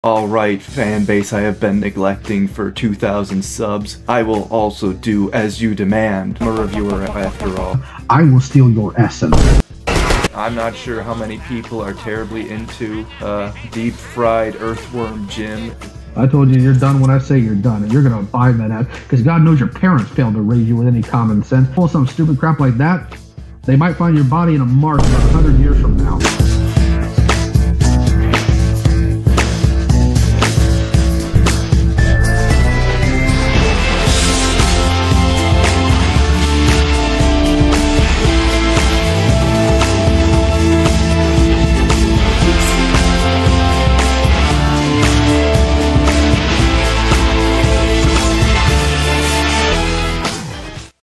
Alright, fan base I have been neglecting for 2,000 subs. I will also do as you demand. I'm a reviewer after all. I will steal your essence. I'm not sure how many people are terribly into deep-fried earthworm Jim. I told you you're done when I say you're done, and you're gonna abide by that, because God knows your parents failed to raise you with any common sense. Pull some stupid crap like that, they might find your body in a marsh about 100 years from now.